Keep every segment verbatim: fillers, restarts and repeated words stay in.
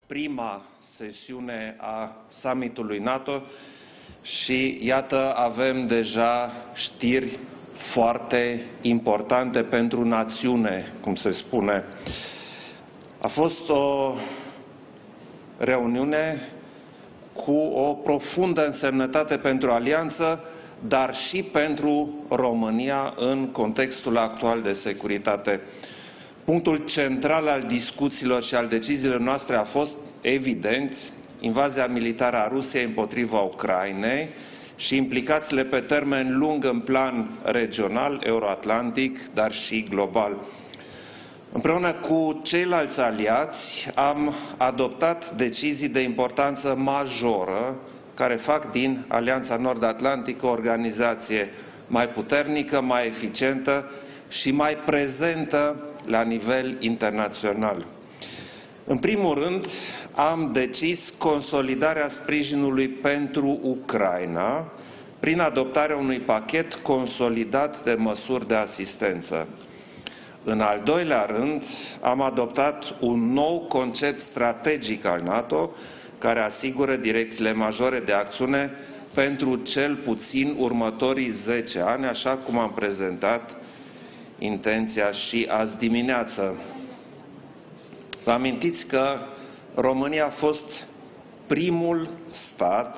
prima sesiune a summitului NATO și iată avem deja știri foarte importante pentru națiune, cum se spune. A fost o reuniune cu o profundă însemnătate pentru alianță, dar și pentru România în contextul actual de securitate. Punctul central al discuțiilor și al deciziilor noastre a fost, evident, invazia militară a Rusiei împotriva Ucrainei și implicațiile pe termen lung în plan regional, euroatlantic, dar și global. Împreună cu ceilalți aliați am adoptat decizii de importanță majoră care fac din Alianța Nord-Atlantică o organizație mai puternică, mai eficientă și mai prezentă la nivel internațional. În primul rând, am decis consolidarea sprijinului pentru Ucraina prin adoptarea unui pachet consolidat de măsuri de asistență. În al doilea rând, am adoptat un nou concept strategic al NATO care asigură direcțiile majore de acțiune pentru cel puțin următorii zece ani, așa cum am prezentat intenția și azi dimineață. Vă amintiți că România a fost primul stat,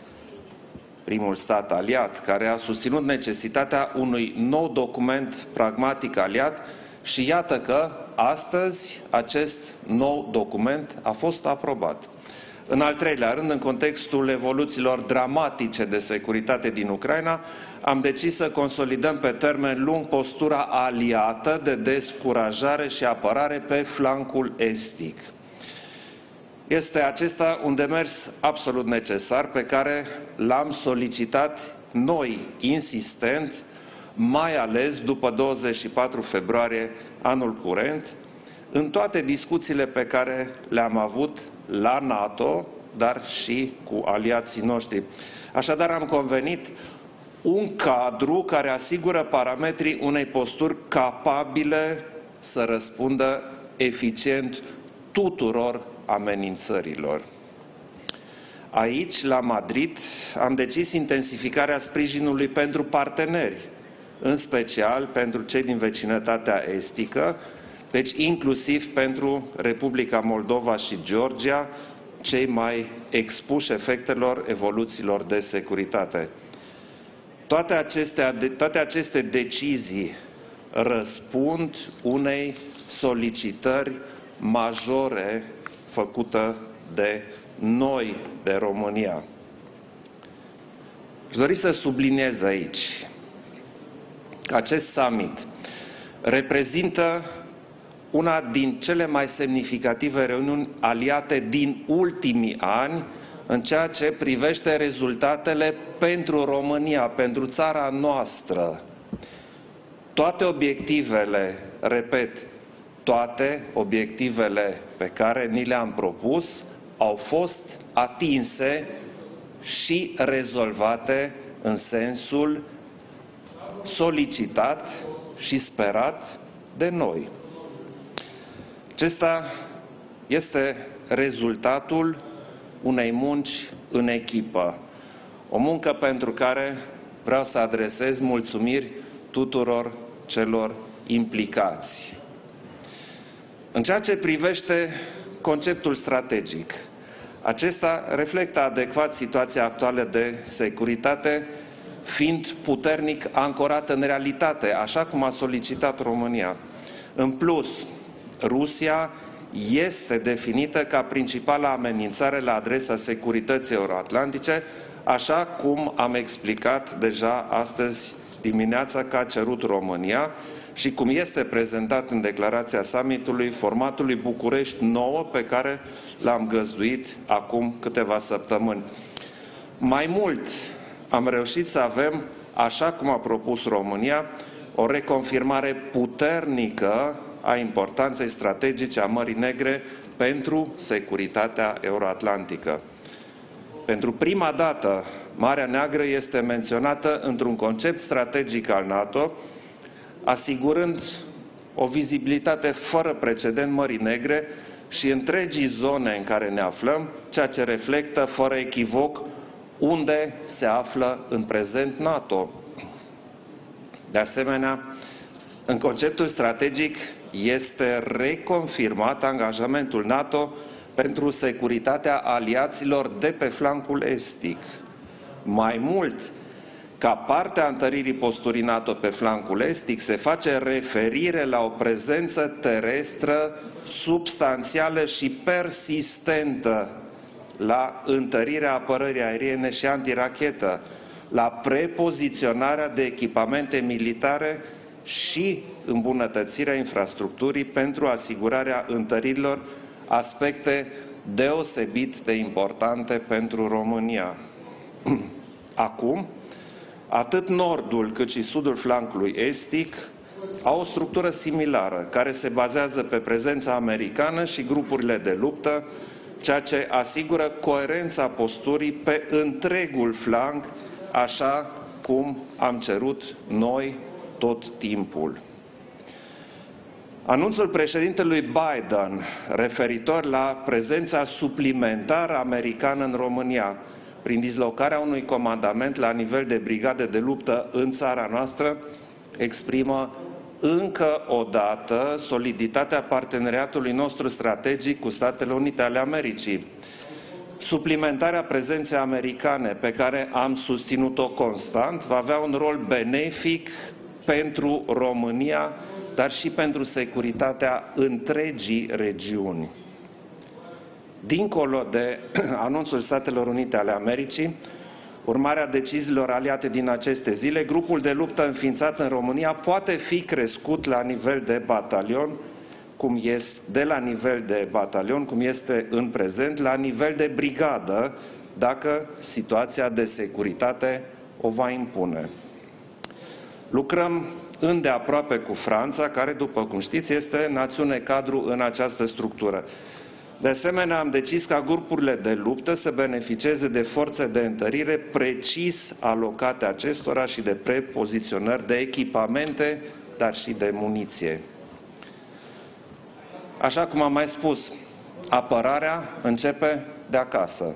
primul stat aliat care a susținut necesitatea unui nou document pragmatic aliat și iată că astăzi acest nou document a fost aprobat. În al treilea rând, în contextul evoluțiilor dramatice de securitate din Ucraina, am decis să consolidăm pe termen lung postura aliată de descurajare și apărare pe flancul estic. Este acesta un demers absolut necesar pe care l-am solicitat noi, insistent, mai ales după douăzeci și patru februarie anul curent, în toate discuțiile pe care le-am avut la NATO, dar și cu aliații noștri. Așadar, am convenit un cadru care asigură parametrii unei posturi capabile să răspundă eficient tuturor amenințărilor. Aici, la Madrid, am decis intensificarea sprijinului pentru parteneri, în special pentru cei din vecinătatea estică, deci inclusiv pentru Republica Moldova și Georgia, cei mai expuși efectelor evoluțiilor de securitate. Toate, acestea, toate aceste decizii răspund unei solicitări majore făcută de noi, de România. Aș dori să subliniez aici că acest summit reprezintă una din cele mai semnificative reuniuni aliate din ultimii ani în ceea ce privește rezultatele pentru România, pentru țara noastră. Toate obiectivele, repet, toate obiectivele pe care ni le-am propus au fost atinse și rezolvate în sensul solicitat și sperat de noi. Acesta este rezultatul unei munci în echipă. O muncă pentru care vreau să adresez mulțumiri tuturor celor implicați. În ceea ce privește conceptul strategic, acesta reflectă adecvat situația actuală de securitate, fiind puternic ancorat în realitate, așa cum a solicitat România. În plus, Rusia este definită ca principală amenințare la adresa securității euroatlantice, așa cum am explicat deja astăzi dimineața că a cerut România și cum este prezentat în declarația summitului formatului București nouă pe care l-am găzduit acum câteva săptămâni. Mai mult, am reușit să avem, așa cum a propus România, o reconfirmare puternică a importanței strategice a Mării Negre pentru securitatea euroatlantică. Pentru prima dată, Marea Neagră este menționată într-un concept strategic al NATO, asigurând o vizibilitate fără precedent Mării Negre și întregii zone în care ne aflăm, ceea ce reflectă fără echivoc unde se află în prezent NATO. De asemenea, în conceptul strategic este reconfirmat angajamentul NATO pentru securitatea aliaților de pe flancul estic. Mai mult, ca parte a întăririi posturii NATO pe flancul estic, se face referire la o prezență terestră substanțială și persistentă, la întărirea apărării aeriene și antirachetă, la prepoziționarea de echipamente militare și îmbunătățirea infrastructurii pentru asigurarea întăririlor, aspecte deosebit de importante pentru România. Acum, atât nordul cât și sudul flancului estic au o structură similară, care se bazează pe prezența americană și grupurile de luptă, ceea ce asigură coerența posturii pe întregul flanc, așa cum am cerut noi tot timpul. Anunțul președintelui Biden referitor la prezența suplimentară americană în România, prin dislocarea unui comandament la nivel de brigade de luptă în țara noastră, exprimă încă o dată soliditatea parteneriatului nostru strategic cu Statele Unite ale Americii. Suplimentarea prezenței americane, pe care am susținut-o constant, va avea un rol benefic pentru România, dar și pentru securitatea întregii regiuni. Dincolo de anunțul Statelor Unite ale Americii, urmarea deciziilor aliate din aceste zile, grupul de luptă înființat în România poate fi crescut la nivel de batalion, cum este, de la nivel de batalion, cum este în prezent, la nivel de brigadă, dacă situația de securitate o va impune. Lucrăm îndeaproape cu Franța, care, după cum știți, este națiune cadru în această structură. De asemenea, am decis ca grupurile de luptă să beneficieze de forțe de întărire precis alocate acestora și de prepoziționări de echipamente, dar și de muniție. Așa cum am mai spus, apărarea începe de acasă.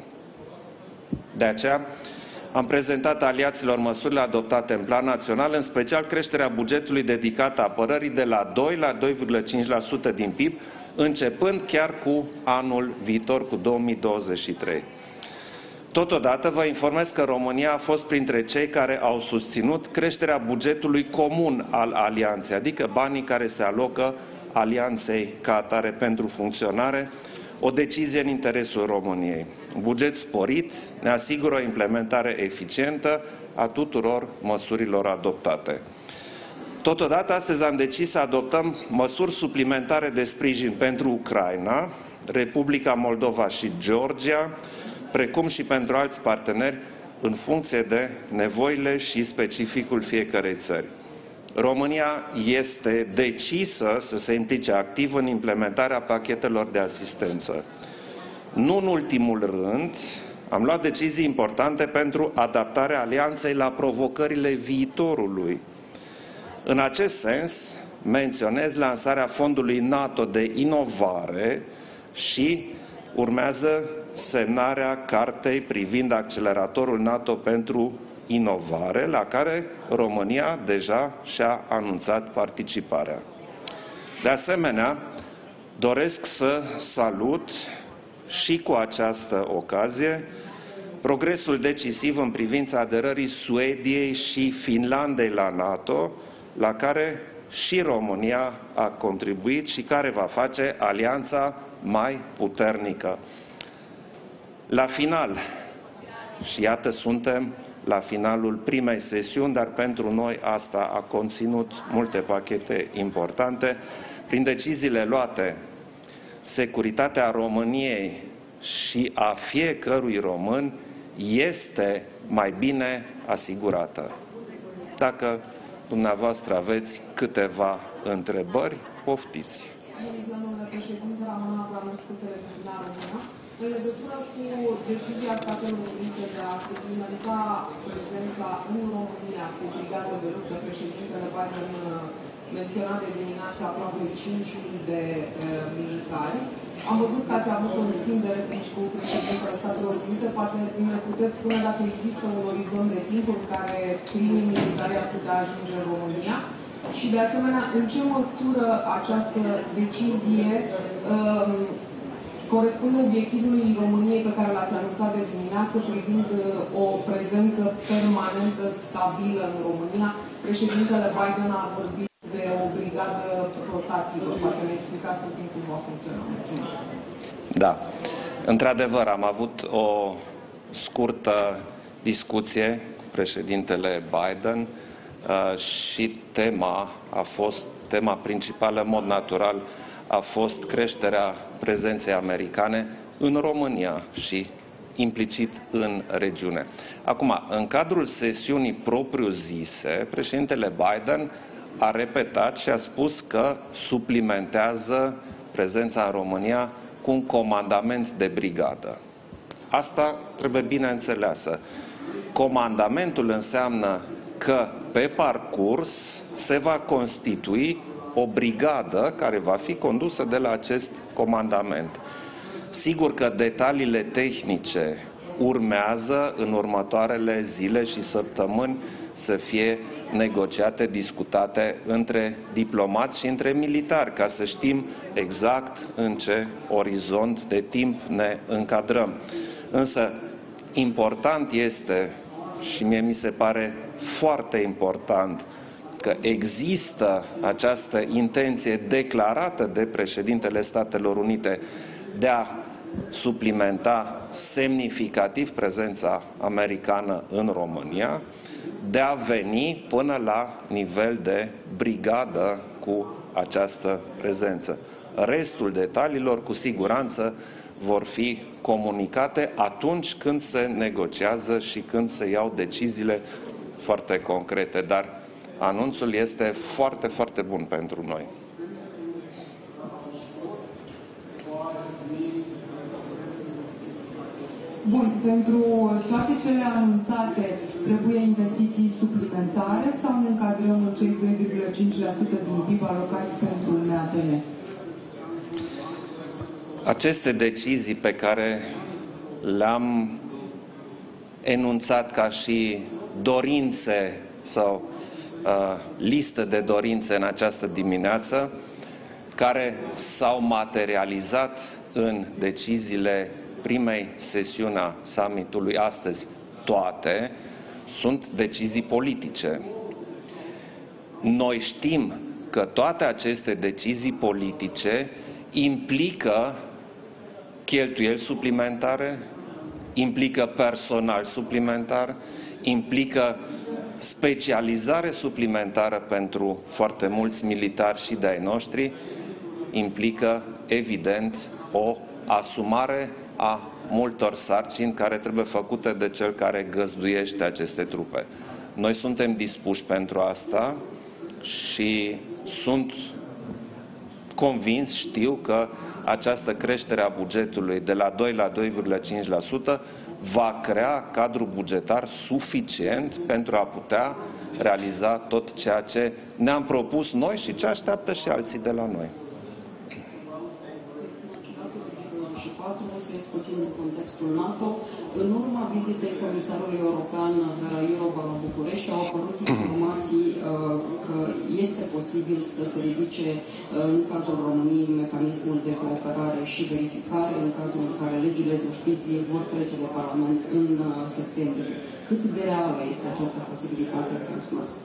De aceea, am prezentat aliaților măsurile adoptate în plan național, în special creșterea bugetului dedicat apărării de la doi la doi virgulă cinci la sută din P I B, începând chiar cu anul viitor, cu două mii douăzeci și trei. Totodată vă informez că România a fost printre cei care au susținut creșterea bugetului comun al alianței, adică banii care se alocă alianței ca atare pentru funcționare, o decizie în interesul României. Un buget sporit ne asigură o implementare eficientă a tuturor măsurilor adoptate. Totodată, astăzi am decis să adoptăm măsuri suplimentare de sprijin pentru Ucraina, Republica Moldova și Georgia, precum și pentru alți parteneri, în funcție de nevoile și specificul fiecărei țări. România este decisă să se implice activ în implementarea pachetelor de asistență. Nu în ultimul rând, am luat decizii importante pentru adaptarea alianței la provocările viitorului. În acest sens, menționez lansarea fondului NATO de inovare și urmează semnarea cartei privind acceleratorul NATO pentru inovare, la care România deja și-a anunțat participarea. De asemenea, doresc să salut și cu această ocazie progresul decisiv în privința aderării Suediei și Finlandei la NATO, la care și România a contribuit și care va face alianța mai puternică. La final, și iată suntem la finalul primei sesiuni, dar pentru noi asta a conținut multe pachete importante. Prin deciziile luate, securitatea României și a fiecărui român este mai bine asigurată. Dacă dumneavoastră aveți câteva întrebări, poftiți. Domnule președinte, Ramona, vreau să în legătură cu decizia Statelor Unite de a suplimenta prezența în România cu brigada de luptă, președintele Biden menționat de dimineață aproape cinci mii de uh, militari. Am văzut că ați avut un schimb de replici cu președintele Statelor Unite. Poate ne puteți spune dacă există un orizont de timp în care primii militari ar putea ajunge în România? Și de asemenea, în ce măsură această decizie um, corespunde obiectivului României pe care l-ați anunțat de dimineață privind o prezență permanentă, stabilă în România? Președintele Biden a vorbit de o brigadă rotativă. Poate ne explicați puțin cum va funcționa. Da. Într-adevăr, am avut o scurtă discuție cu președintele Biden uh, și tema a fost, tema principală, în mod natural, a fost creșterea prezenței americane în România și implicit în regiune. Acum, în cadrul sesiunii propriu-zise, președintele Biden a repetat și a spus că suplimentează prezența în România cu un comandament de brigadă. Asta trebuie bine înțeleasă. Comandamentul înseamnă că pe parcurs se va constitui o brigadă care va fi condusă de la acest comandament. Sigur că detaliile tehnice urmează în următoarele zile și săptămâni să fie negociate, discutate între diplomați și între militari, ca să știm exact în ce orizont de timp ne încadrăm. Însă, important este, și mie mi se pare foarte important, că există această intenție declarată de președintele Statelor Unite de a suplimenta semnificativ prezența americană în România, de a veni până la nivel de brigadă cu această prezență. Restul detaliilor, cu siguranță, vor fi comunicate atunci când se negociază și când se iau deciziile foarte concrete. Dar anunțul este foarte, foarte bun pentru noi. Bun, pentru toate cele anunțate trebuie investiții suplimentare sau ne încadrăm în cei doi virgulă cinci la sută din P I B alocați pentru M A P L? Aceste decizii pe care le-am enunțat ca și dorințe sau uh, listă de dorințe în această dimineață, care s-au materializat în deciziile primei sesiuni a summitului astăzi, toate sunt decizii politice. Noi știm că toate aceste decizii politice implică cheltuieli suplimentare, implică personal suplimentar, implică specializare suplimentară pentru foarte mulți militari și de-ai noștri, implică, evident, o asumare a multor sarcini care trebuie făcute de cel care găzduiește aceste trupe. Noi suntem dispuși pentru asta și sunt convins, știu că această creștere a bugetului de la doi la doi virgulă cinci la sută va crea cadru bugetar suficient pentru a putea realiza tot ceea ce ne-am propus noi și ce așteaptă și alții de la noi. Puțin în contextul NATO. În urma vizitei comisarului european Vera Jourova la București au apărut informații uh, că este posibil să se ridice uh, în cazul României mecanismul de cooperare și verificare în cazul în care legile justiției vor trece de Parlament în uh, septembrie. Cât de reală este această posibilitate? Mulțumesc.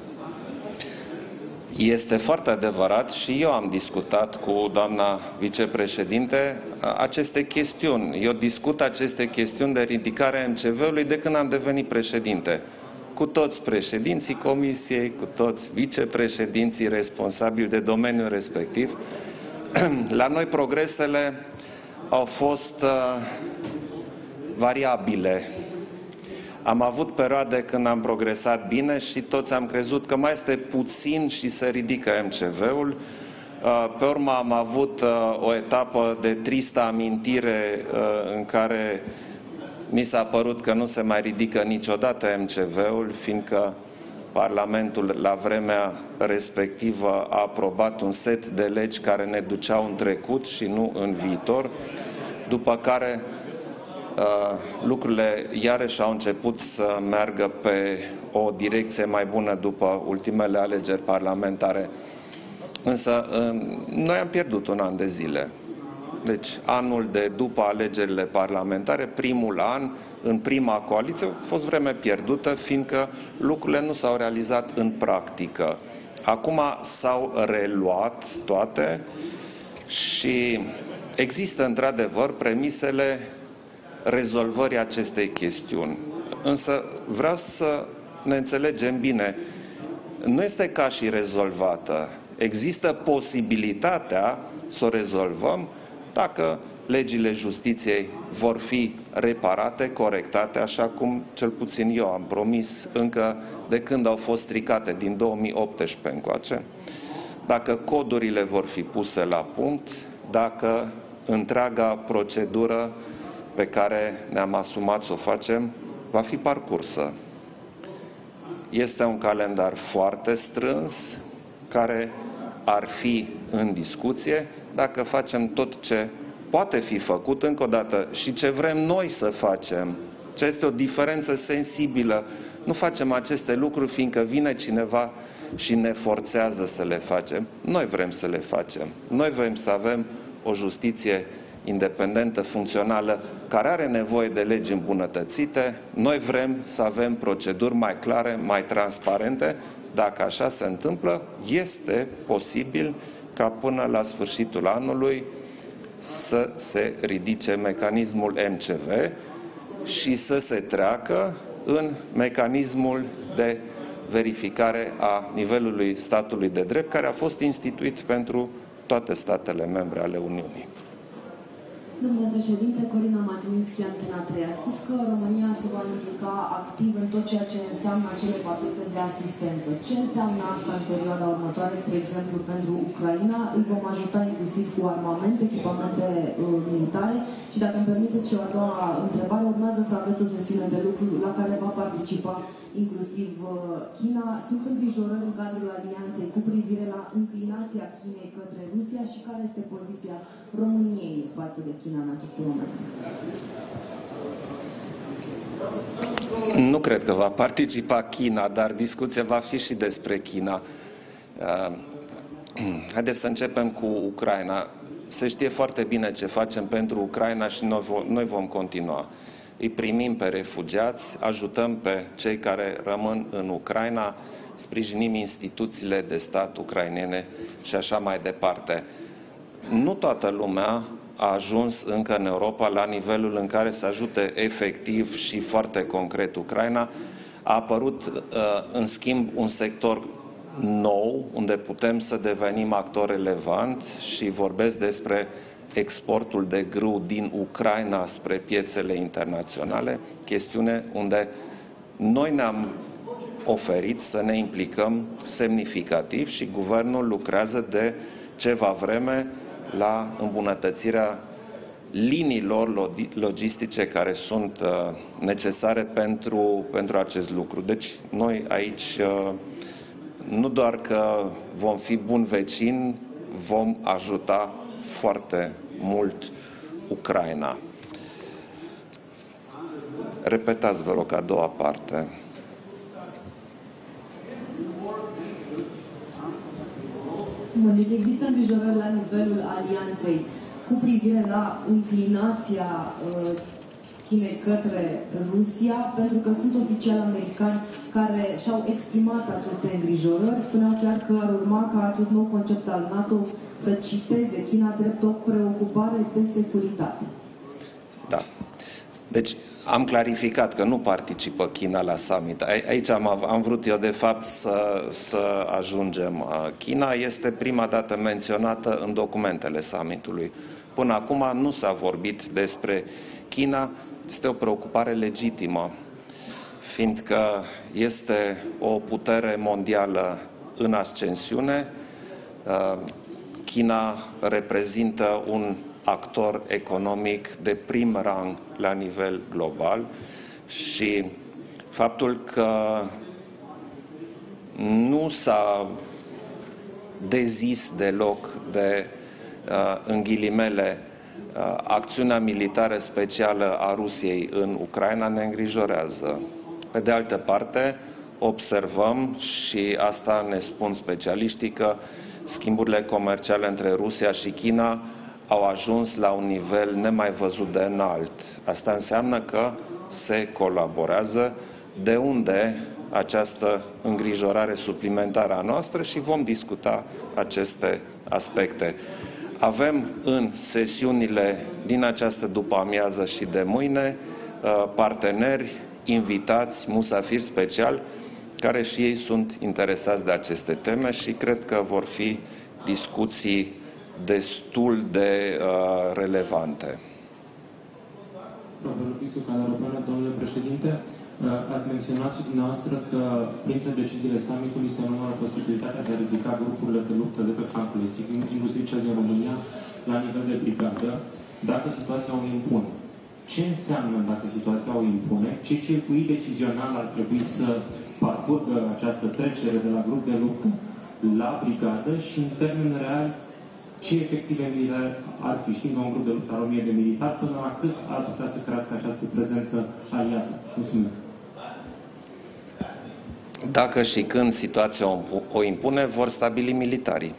Este foarte adevărat și eu am discutat cu doamna vicepreședinte aceste chestiuni. Eu discut aceste chestiuni de ridicare a M C V-ului de când am devenit președinte. Cu toți președinții comisiei, cu toți vicepreședinții responsabili de domeniul respectiv. La noi progresele au fost uh, variabile. Am avut perioade când am progresat bine și toți am crezut că mai este puțin și se ridică M C V-ul. Pe urmă am avut o etapă de tristă amintire în care mi s-a părut că nu se mai ridică niciodată M C V-ul, fiindcă Parlamentul la vremea respectivă a aprobat un set de legi care ne duceau în trecut și nu în viitor, după care lucrurile iarăși au început să meargă pe o direcție mai bună după ultimele alegeri parlamentare. Însă noi am pierdut un an de zile. Deci anul de după alegerile parlamentare, primul an, în prima coaliție, a fost vreme pierdută, fiindcă lucrurile nu s-au realizat în practică. Acum s-au reluat toate și există într-adevăr premisele rezolvării acestei chestiuni. Însă vreau să ne înțelegem bine, nu este ca și rezolvată. Există posibilitatea să o rezolvăm dacă legile justiției vor fi reparate, corectate, așa cum cel puțin eu am promis încă de când au fost stricate, din două mii optsprezece încoace, dacă codurile vor fi puse la punct, dacă întreaga procedură pe care ne-am asumat să o facem va fi parcursă. Este un calendar foarte strâns, care ar fi în discuție dacă facem tot ce poate fi făcut, încă o dată, și ce vrem noi să facem. Ce este o diferență sensibilă. Nu facem aceste lucruri fiindcă vine cineva și ne forțează să le facem. Noi vrem să le facem. Noi vrem să avem o justiție independentă, funcțională, care are nevoie de legi îmbunătățite. Noi vrem să avem proceduri mai clare, mai transparente. Dacă așa se întâmplă, este posibil ca până la sfârșitul anului să se ridice mecanismul M C V și să se treacă în mecanismul de verificare a nivelului statului de drept, care a fost instituit pentru toate statele membre ale Uniunii. Domnule președinte, Corina Matinschi, Antena trei, a spus că România se va implica activ în tot ceea ce înseamnă acele pachete de asistență. Ce înseamnă asta în perioada următoare, spre exemplu, pentru Ucraina? Îl vom ajuta inclusiv cu armament, echipamente uh, militare? Și dacă îmi permiteți și o a doua întrebare, urmează să aveți o sesiune de lucru la care va participa inclusiv uh, China. Sunt îngrijorări în cadrul alianței cu privire la înclinația Chinei către Rusia și care este poziția României față de China în acest moment? Nu cred că va participa China, dar discuția va fi și despre China. Haideți să începem cu Ucraina. Se știe foarte bine ce facem pentru Ucraina și noi vom continua. Îi primim pe refugiați, ajutăm pe cei care rămân în Ucraina, sprijinim instituțiile de stat ucrainene și așa mai departe. Nu toată lumea a ajuns încă în Europa la nivelul în care să ajute efectiv și foarte concret Ucraina. A apărut, în schimb, un sector nou, unde putem să devenim actor relevant și vorbesc despre exportul de grâu din Ucraina spre piețele internaționale, chestiune unde noi ne-am oferit să ne implicăm semnificativ și guvernul lucrează de ceva vreme la îmbunătățirea liniilor logistice care sunt necesare pentru, pentru acest lucru. Deci noi aici nu doar că vom fi buni vecini, vom ajuta foarte mult Ucraina. Repetați, vă rog, a doua parte. Deci există îngrijorări la nivelul alianței cu privire la înclinația uh, Chinei către Rusia, pentru că sunt oficiali americani care și-au exprimat aceste îngrijorări. Spuneau chiar că ar urma ca acest nou concept al NATO să citeze China drept o preocupare de securitate. Da. Deci am clarificat că nu participă China la summit. Aici am, am vrut eu de fapt să, să ajungem. China este prima dată menționată în documentele summitului. Până acum nu s-a vorbit despre China. Este o preocupare legitimă, fiindcă este o putere mondială în ascensiune. China reprezintă un actor economic de prim rang la nivel global și faptul că nu s-a dezis deloc de, în ghilimele, acțiunea militară specială a Rusiei în Ucraina ne îngrijorează. Pe de altă parte, observăm, și asta ne spun specialiștii, că schimburile comerciale între Rusia și China au ajuns la un nivel nemai văzut de înalt. Asta înseamnă că se colaborează, de unde această îngrijorare suplimentară a noastră și vom discuta aceste aspecte. Avem în sesiunile din această după-amiază și de mâine parteneri invitați, musafiri special, care și ei sunt interesați de aceste teme și cred că vor fi discuții destul de uh, relevante. Domnule președinte, ați menționat și dumneavoastră că printre deciziile summitului se numără posibilitatea de a ridica grupurile de luptă de pe flancul estic, inclusiv cel din România, la nivel de brigadă, dacă situația o impune. Ce înseamnă dacă situația o impune? Ce circuit decizional ar trebui să parcurgă această trecere de la grup de luptă la brigadă și, în termeni reali, ce efective militare ar fi? Știm că un grup de luptă are o mie de militari, până la cât ar putea să crească această prezență aliată? Mulțumesc. Dacă și când situația o impune, vor stabili militarii.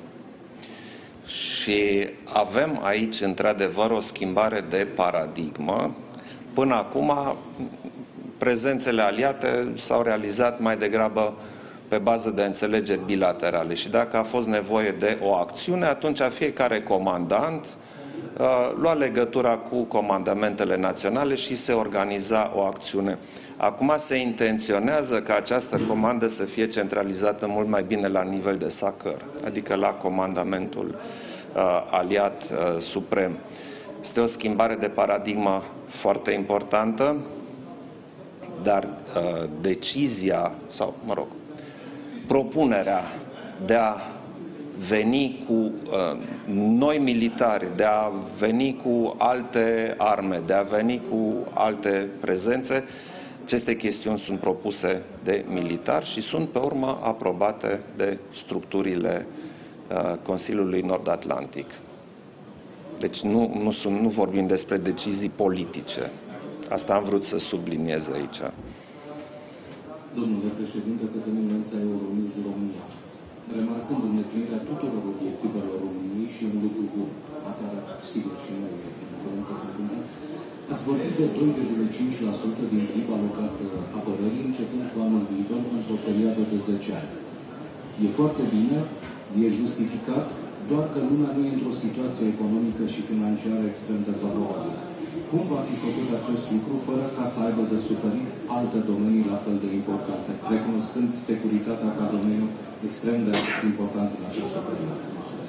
Și avem aici, într-adevăr, o schimbare de paradigmă. Până acum, prezențele aliate s-au realizat mai degrabă pe bază de înțelegeri bilaterale. Și dacă a fost nevoie de o acțiune, atunci fiecare comandant uh, lua legătura cu comandamentele naționale și se organiza o acțiune. Acum se intenționează ca această comandă să fie centralizată mult mai bine la nivel de S A C R, adică la comandamentul uh, aliat uh, suprem. Este o schimbare de paradigmă foarte importantă, dar uh, decizia, sau, mă rog, propunerea de a veni cu uh, noi militari, de a veni cu alte arme, de a veni cu alte prezențe, aceste chestiuni sunt propuse de militari și sunt pe urmă aprobate de structurile uh, Consiliului Nord-Atlantic. Deci nu, nu, sunt, nu vorbim despre decizii politice. Asta am vrut să subliniez aici. Domnule președinte, Cătălin Lența, Euronews România. Remarcând îndeplinirea tuturor obiectivelor României și un lucru bun, a care, sigur, și noi vrem că se întâmplă, ați vorbit de doi virgulă cinci la sută din P I B alocat apărării, începând cu anul viitor, într-o perioadă de zece ani. E foarte bine, e justificat, doar că lumea nu e într-o situație economică și financiară extrem de favorabilă. Cum va fi făcut acest lucru fără ca să aibă de suferit alte domenii la fel de importante, recunoscând securitatea ca domeniu extrem de important în această perioadă?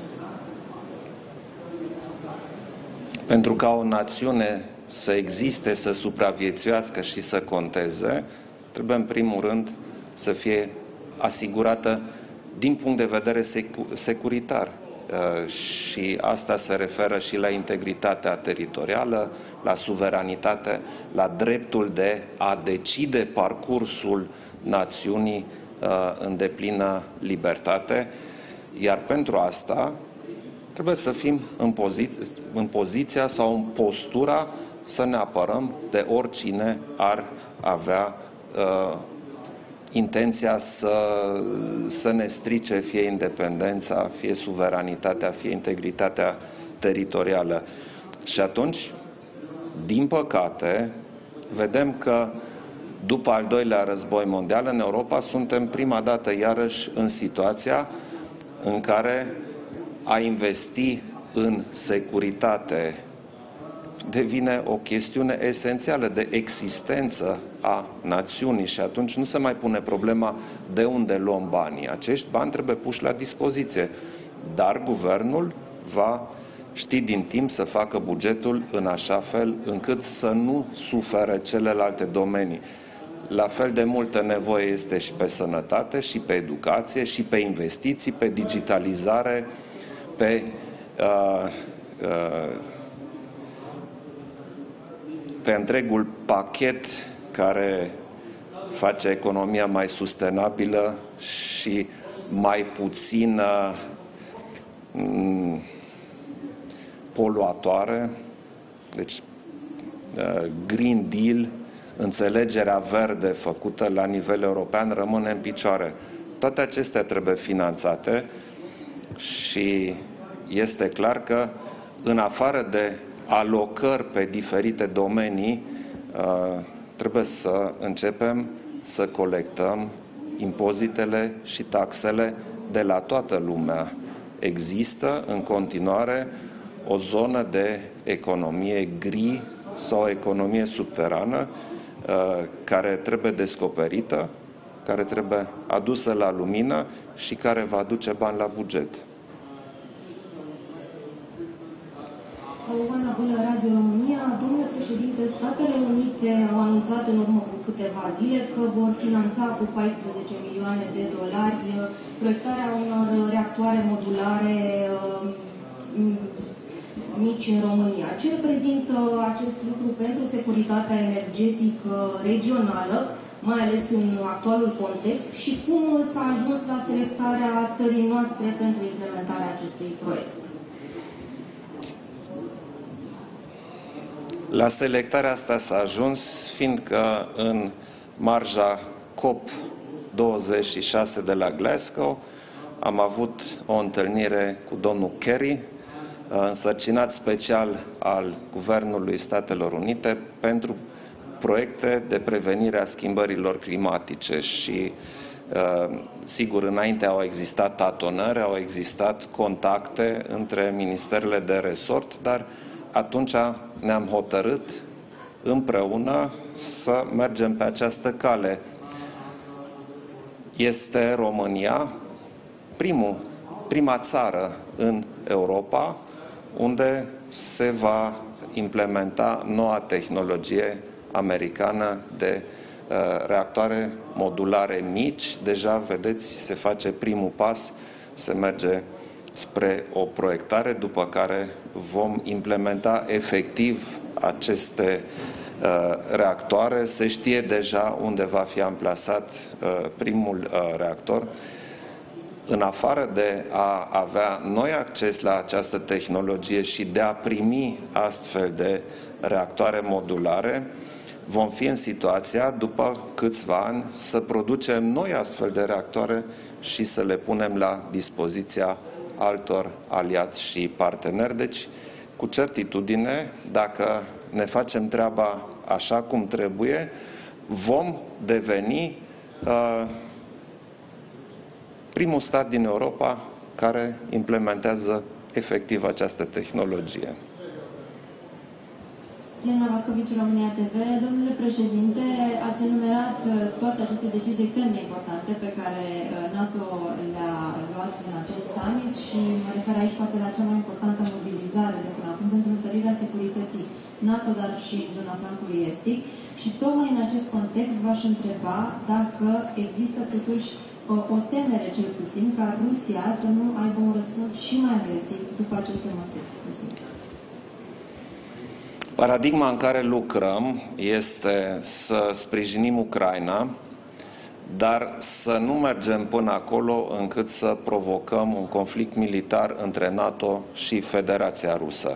Pentru ca o națiune să existe, să supraviețuiască și să conteze, trebuie în primul rând să fie asigurată din punct de vedere securitar. Și asta se referă și la integritatea teritorială, la suveranitate, la dreptul de a decide parcursul națiunii în deplină libertate. Iar pentru asta trebuie să fim în, poziția, în poziția sau în postura să ne apărăm de oricine ar avea uh, intenția să, să ne strice fie independența, fie suveranitatea, fie integritatea teritorială. Și atunci, din păcate, vedem că după al doilea război mondial în Europa suntem prima dată iarăși în situația în care a investi în securitate devine o chestiune esențială de existență a națiunii și atunci nu se mai pune problema de unde luăm banii. Acești bani trebuie puși la dispoziție, dar guvernul va ști din timp să facă bugetul în așa fel încât să nu sufere celelalte domenii. La fel de multă nevoie este și pe sănătate, și pe educație, și pe investiții, pe digitalizare, pe uh, uh, pe întregul pachet care face economia mai sustenabilă și mai puțin mm, poluatoare. Deci, Green Deal, înțelegerea verde făcută la nivel european rămâne în picioare. Toate acestea trebuie finanțate și este clar că, în afară de alocări pe diferite domenii, trebuie să începem să colectăm impozitele și taxele de la toată lumea. Există în continuare o zonă de economie gri sau economie subterană care trebuie descoperită, care trebuie adusă la lumină și care va aduce bani la buget. Oana Bună, Radio România. Domnule președinte, Statele Unite au anunțat în urmă cu câteva zile că vor finanța cu paisprezece milioane de dolari proiectarea unor reactoare modulare mici în România. Ce reprezintă acest lucru pentru securitatea energetică regională, mai ales în actualul context, și cum s-a ajuns la selectarea țării noastre pentru implementarea acestui proiect? La selectarea asta s-a ajuns fiindcă în marja COP douăzeci și șase de la Glasgow am avut o întâlnire cu domnul Kerry, însărcinat special al Guvernului Statelor Unite pentru proiecte de prevenire a schimbărilor climatice și, sigur, înainte au existat tatonări, au existat contacte între ministerele de resort, dar atunci ne-am hotărât împreună să mergem pe această cale. Este România primul, prima țară în Europa unde se va implementa noua tehnologie americană de uh, reactoare modulare mici. Deja, vedeți, se face primul pas, se merge spre o proiectare, după care vom implementa efectiv aceste uh, reactoare. Se știe deja unde va fi amplasat uh, primul uh, reactor. În afară de a avea noi acces la această tehnologie și de a primi astfel de reactoare modulare, vom fi în situația, după câțiva ani, să producem noi astfel de reactoare și să le punem la dispoziția altor aliați și parteneri. Deci, cu certitudine, dacă ne facem treaba așa cum trebuie, vom deveni uh, primul stat din Europa care implementează efectiv această tehnologie. Gina Vascovici, România T V. Domnule președinte, ați enumerat toate aceste decizii extrem de importante pe care NATO le-a luat în acest summit și mă refer aici poate la cea mai importantă mobilizare de până acum pentru întărirea securității NATO, dar și zona flancului estic. Și tocmai în acest context v-aș întreba dacă există totuși o, o temere, cel puțin, ca Rusia să nu aibă un răspuns și mai agresiv după aceste măsuri. Paradigma în care lucrăm este să sprijinim Ucraina, dar să nu mergem până acolo încât să provocăm un conflict militar între NATO și Federația Rusă.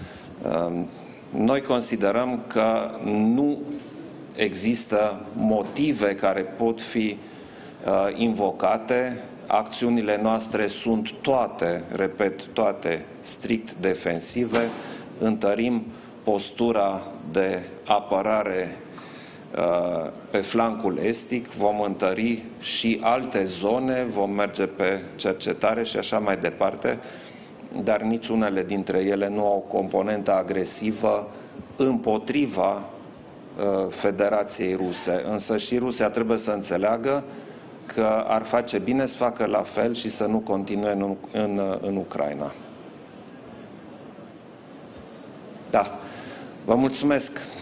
Noi considerăm că nu există motive care pot fi invocate. Acțiunile noastre sunt toate, repet, toate strict defensive. Întărim postura de apărare uh, pe flancul estic, vom întări și alte zone, vom merge pe cercetare și așa mai departe, dar niciunele dintre ele nu au o componentă agresivă împotriva uh, Federației Ruse. Însă și Rusia trebuie să înțeleagă că ar face bine să facă la fel și să nu continue în, în, în Ucraina. Da. Vă mulțumesc.